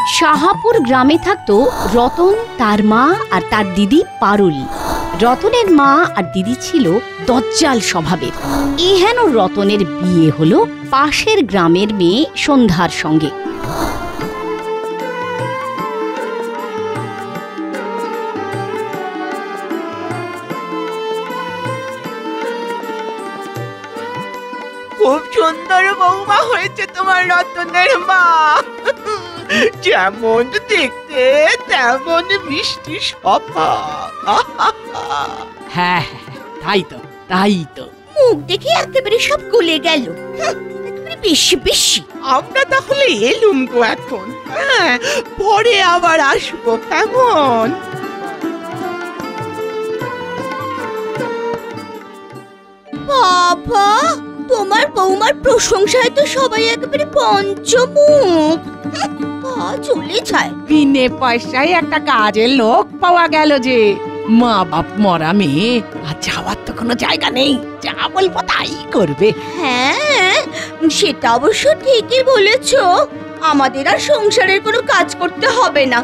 শাহাপুর গ্রামে থাকতো রতন, তার মা আর তার দিদি পারুল। রতনের মা আর দিদি ছিল দজ্জাল স্বভাবের। এহেন রতনের বিয়ে হলো পাশের গ্রামের মেয়ে সন্ধ্যার সঙ্গে। খুব সুন্দর বৌমা হয়েছে তোমার রতনের মা, যেমন দেখতে তেমন মিষ্টি স্বভাব। হ্যাঁ, তাই তো তাই তো, মুখ দেখে একেবারে সব গলে গেল, বেশি বেশি। আমরা তাহলে এলুম গো এখন, হ্যাঁ, পরে আবার আসবো কেমন? বাবা, তোমার বৌমার প্রশংসায় তো সবাই একেবারে পঞ্চমুখ। চলে যায়, বিনে পয়সায় একটা কাজের লোক পাওয়া গেল যে। মা বাপ মরা মেয়ে, আর যাওয়ার তো কোনো জায়গা নেই, যা বলবো তাই করবে। হ্যাঁ, সেটা অবশ্য ঠিকই বলেছ। আমাদের আর সংসারের কোনো কাজ করতে হবে না।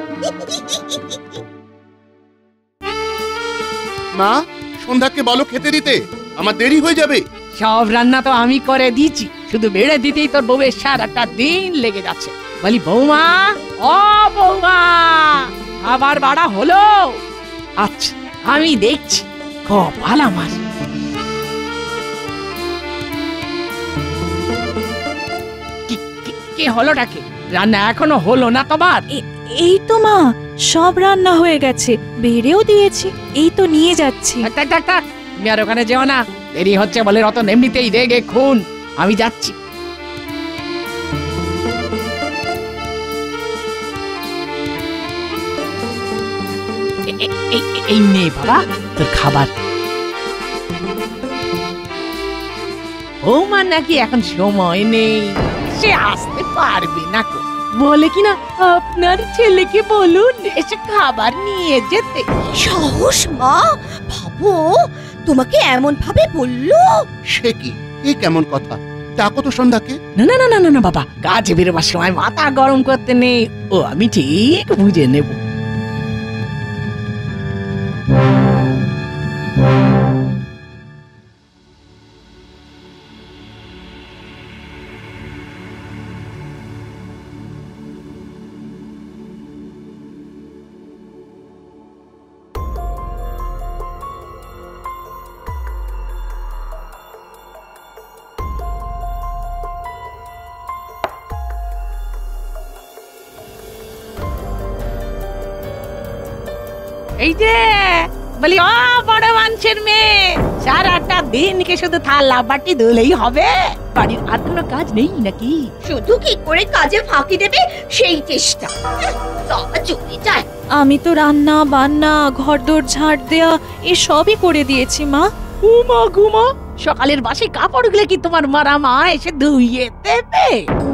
মা, সন্ধ্যাকে বলো খেতে দিতে, আমার দেরি হয়ে যাবে। সব রান্না তো আমি করে দিয়েছি, শুধু বেড়ে দিতেই তোর বউয়ের সারাটা দিন লেগে যাচ্ছে। বলি বৌমা, ও বৌমা, খাবার বাড়া হলো? আচ্ছা, আমি দেখছি। কপাল আমার। কি হলোটা কি? রান্না এখনো হলো না তোমার? এই তো মা, সব রান্না হয়ে গেছে, বেড়েও দিয়েছি, এই তো নিয়ে যাচ্ছি। তুমি আর ওখানে যেও না, দেরি হচ্ছে বলে রতন এমনিতেই রেগে খুন। আমি যাচ্ছি। এই নে বাবা তোর খাবার। বৌমার নাকি এখন সময় নেই, সে আসতে পারবে না। বলে কিনা আপনার ছেলেকে বলুন এসে খাবার নিয়ে যেতে। সাহস মা, ভাবো তোমাকে এমন ভাবে বললো? সে কি, এই কেমন কথা? ডাকো তো সন্ধ্যাকে। না না না না না বাবা, কাজে বেরোবার সময় মাথা গরম করতে নেই, ও আমি ঠিক বুঝে নেব। এই যে বলি, ও বড় মানুষের মেয়ে, সারাটা দিনকে শুধু থালা বাটি ধুলেই হবে? বাড়ির আর কোনো কাজ নেই নাকি? শুধু কি করে কাজে ফাঁকি দেবে সেই চেষ্টা। চলে যায়। আমি তো রান্না বান্না, ঘরদোর ঝাড় দেয়া এসবই করে দিয়েছি মা। ঘুমা ঘুমা, সকালের বাসি কাপড়গুলো কি তোমার মারা মা এসে ধুইয়ে দেবে?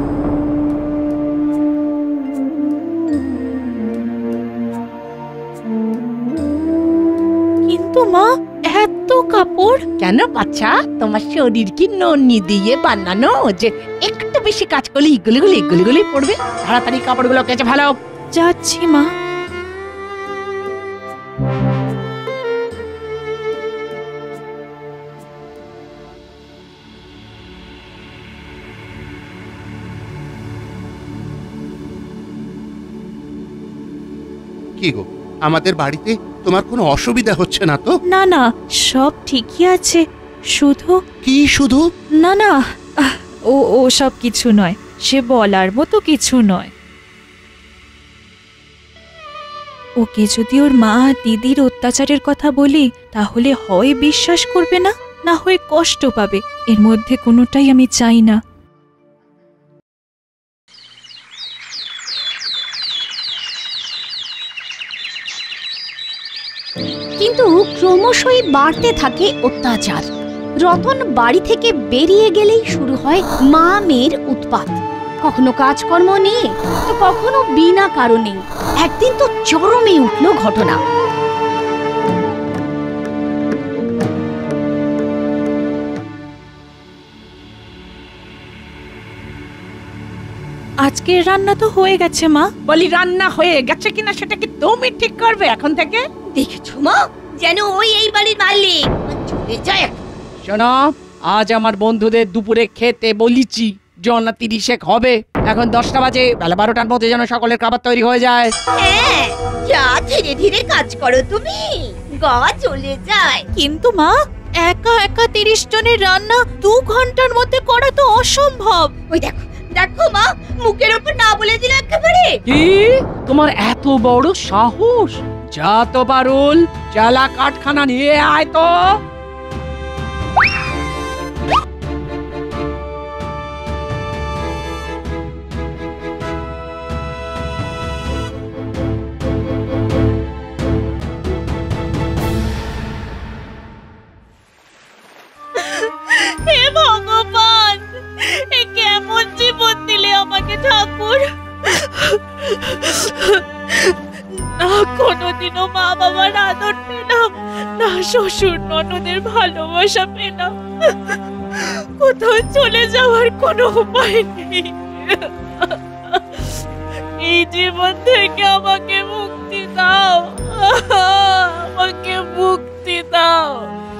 কিন্তু মা, এত কাপড় কেন বাচ্চা, তোমার শরীর কি ননি দিয়ে বানানো যে একটু বেশি কাজ করলে ইগুলি পড়বে? তাড়াতাড়ি কাপড়গুলো কেচে ফেলো। যাচ্ছি মা। কি গো, আমাদের বাড়িতে তোমার কোনো অসুবিধা হচ্ছে না তো? না না, সব ঠিকই আছে। শুধু কি শুধু? না না, ও সব কিছু নয়, সে বলার মতো কিছু নয়। ওকে যদি ওর মা দিদির অত্যাচারের কথা বলি, তাহলে হয় বিশ্বাস করবে না, না হয় কষ্ট পাবে। এর মধ্যে কোনোটাই আমি চাই না। কিন্তু ক্রমশই বাড়তে থাকে অত্যাচার। রতন বাড়ি থেকে বেরিয়ে গেলেই শুরু হয় মা মেয়ের উৎপাত। কখনো কাজকর্ম নিয়ে, তো কখনো বিনা কারণে। একদিন তো চরমে উঠল ঘটনা। আজকের রান্না তো হয়ে গেছে মা। বলি রান্না হয়ে গেছে কিনা সেটা কি তুমি ঠিক করবে এখন থেকে? দেখেছো মা, যেন ওই এই বাড়ির মালিক। চলে যায়। শোনো, আজ আমার বন্ধুদের দুপুরে খেতে বলিছি, জনা 30 হবে। এখন 10টা বাজে, বেলা 12টার মধ্যে যেন সকলের খাবার তৈরি হয়ে যায়। হ্যাঁ, যা ধীরে ধীরে কাজ করো তুমি, গা চলে যায়। কিন্তু মা, একা একা 30 জনের রান্না 2 ঘন্টার মধ্যে করা তো অসম্ভব। ওই দেখো দেখো মা, মুখের উপর না বলে দিল একেবারে। কি তোমার এত বড় সাহস? যা তো পারুল, চালা কাঠখানা নিয়ে আয় তো। হে ভগবান, এ কেমন জীবন দিলে আমাকে ঠাকুর। না কোনোদিনও মা বাবার আদর পেলাম, না শ্বশুর ননদের ভালোবাসা পেলাম। কোথাও চলে যাওয়ার কোনো উপায় নেই। এই জীবন থেকে আমাকে মুক্তি দাও, আমাকে মুক্তি দাও।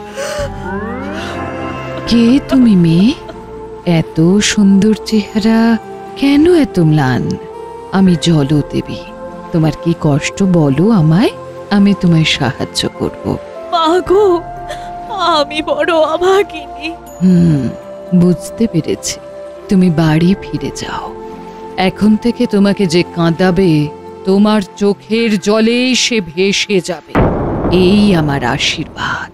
কে তুমি মেয়ে? এত সুন্দর চেহারা, কেন এত ম্লান? আমি জলদেবী, তোমার কি কষ্ট বলো আমায়, আমি তোমায় সাহায্য করব। মাগো, আমি বড় অভাগিনী। বুঝতে পেরেছি, তুমি বাড়ি ফিরে যাও। এখন থেকে তোমাকে যে কাঁদাবে, তোমার চোখের জলে সে ভেসে যাবে, এই আমার আশীর্বাদ।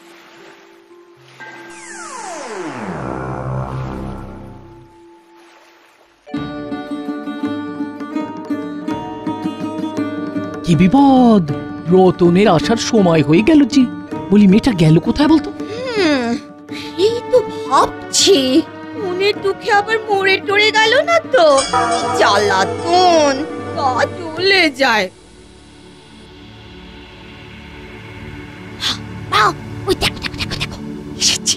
কি বিপদ! রতনের আসার সময় হয়ে গেল জি। বলি মেয়েটা গেল কোথায় বলতো? এই তো ভাবছি, মনের দুঃখে আবার মরে টরে গেল না তো। জ্বালাতন, গা চলে যায়। মা, ওই দেখো দেখো দেখো দেখো, এসেছি।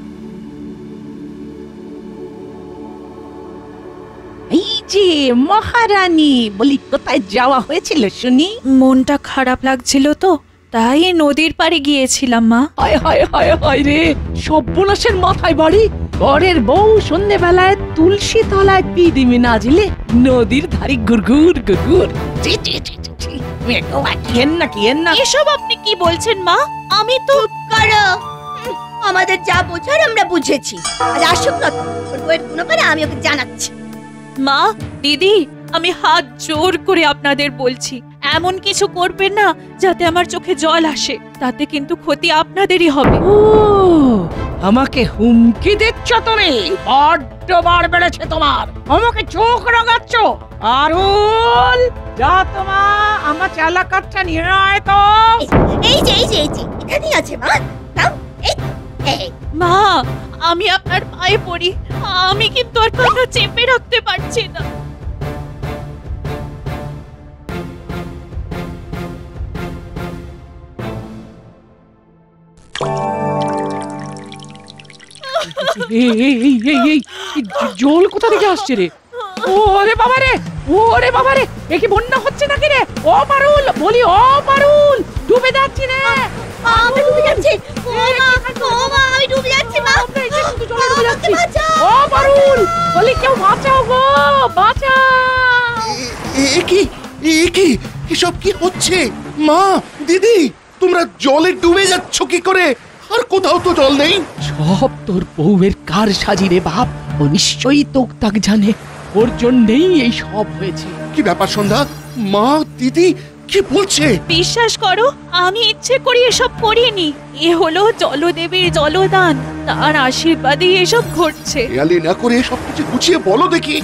এই যে মহারানী, বলি কোথায় যাওয়া হয়েছিল শুনি? মনটা খারাপ লাগছিল তো, তাই নদীর পাড়ে গিয়েছিলাম মা। হায় হায় হায় হায় রে, সর্বনাশের মাথায় বাড়ি। ঘরের বউ সন্ধ্যেবেলায় তুলসী তলায় পিদিমি না জিলে নদীর ধারে গুড়গুড় গুড়গুড়। এসব আপনি কি বলছেন মা? আমি তো করো, আমাদের যা বোঝার আমরা বুঝেছি। আর আসুক রতন, ওর বউয়ের কোনো পারে আমি ওকে জানাচ্ছি। মা, দিদি, আমি হাত জোর করে আপনাদের বলছি, এমন কিছু করবেন না যাতে আমার চোখে জল আসে, তাতে কিন্তু ক্ষতি আপনাদেরই হবে। ও, আমাকে হুমকি দিচ্ছ তুমি? বড্ড বার বেড়েছে তোমার, আমাকে চোখ রাগাচ্ছ। আরুল, যা তোমা আমার চালা কাঠটা নিয়ে আয় তো। এই যে এই যে এই যে এখানেই আছে মা, নাও। এই মা, আমি আপনার পায়ে পড়ি, আমি কিন্তু আর কথা চেপে রাখতে পারছি না। জল কোথা থেকে আসছে রে? ওরে বাবা রে, ওরে বাবা রে, এ কি বন্যা হচ্ছে নাকি রে? ও পারুল, বলি ও পারুল, ডুবে যাচ্ছি রে। আমি ডুবে যাচ্ছি। ও মা, আমি ডুবে যাচ্ছি মা। ও পারুল, বলি কেউ বাঁচাও গো, বাঁচাও। এ কি এসব কি হচ্ছে? মা, দিদি, তোমরা জলে ডুবে যাচ্ছ কি করে? আর কোথাও তো জল নেই। সব তোর বউয়ের কার সাজি রে বাপ, ও নিশ্চয়ই তোক তাক জানে, ওর জন্যই এই সব হয়েছে। কি ব্যাপার সন্ধ্যা? মা, দিদি কি বলছে? বিশ্বাস করো, আমি ইচ্ছে করি এসব করিনি। এ হলো জলদেবীর জলদান, তার আশীর্বাদেই এসব ঘটছে। হেয়ালি না করে সব কিছু গুছিয়ে বলো দেখি।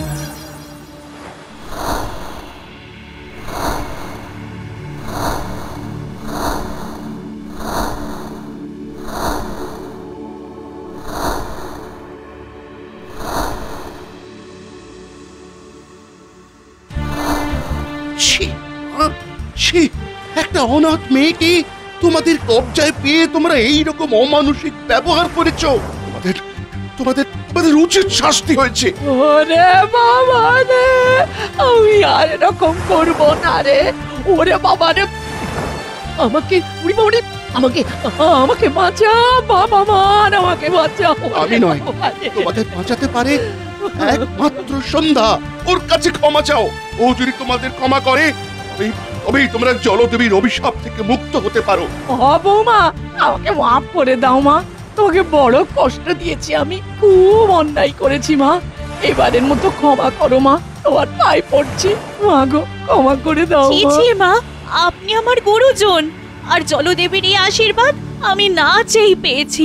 একটা অনাথ মেয়েকে তোমাদের কবজায় পেয়ে তোমরা এইরকম অমানুষিক ব্যবহার করেছো। তোমাদের আমাদের উচিত শাস্তি হয়েছে। ওরে বাবা রে, আমি আর এরকম করবো না রে। ওরে বাবা রে, আমাকে আমাকে আমাকে বাঁচা বাবা, মান আমাকে বাঁচাও। আমি নয়, তোমাদের বাঁচাতে পারে একমাত্র সন্ধ্যা। ওর কাছে ক্ষমা চাও। ও যদি তোমাদের ক্ষমা করে তবেই তোমরা জলদেবীর অভিশাপ থেকে মুক্ত হতে পারো। বৌমা, আমাকে মাফ করে দাও মা। তোমাকে বড় কষ্ট দিয়েছি, আমি খুব অন্যায় করেছি মা। এবারের মতো ক্ষমা করো মা, তোমার পায়ে পড়ছি মা গো, ক্ষমা করে দাও ছি মা। ছি মা, আপনি আমার গুরুজন, আর জলদেবীর এই আশীর্বাদ আমি না চেয়েই পেয়েছি।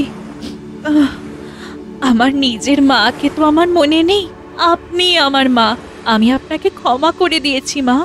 আমার নিজের মাকে তো আমার মনে নেই, আপনি আমার মা, আমি আপনাকে ক্ষমা করে দিয়েছি মা।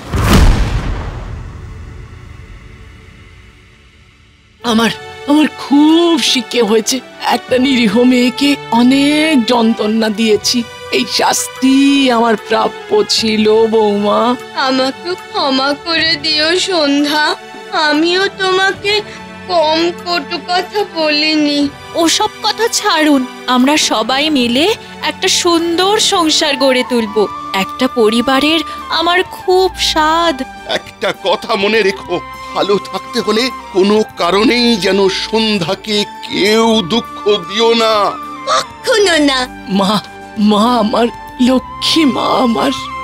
আমার খুব শিক্ষা হয়েছে। একটা নিরীহ মেয়েকে অনেক যন্ত্রণা দিয়েছি, এই শাস্তি আমার প্রাপ্য ছিল বৌমা। আমাকে ক্ষমা করে দিও সন্ধ্যা, আমিও তোমাকে কম কটু কথা বলিনি। ওসব কথা ছাড়ুন, আমরা সবাই মিলে একটা সুন্দর সংসার গড়ে তুলব। একটা পরিবারের আমার খুব স্বাদ। একটা কথা মনে রেখো, ভালো থাকতে হলে কোনো কারণেই যেন সন্ধ্যাকে কেউ দুঃখ দিও না। কখনো না। মা আমার লক্ষ্মী মা আমার।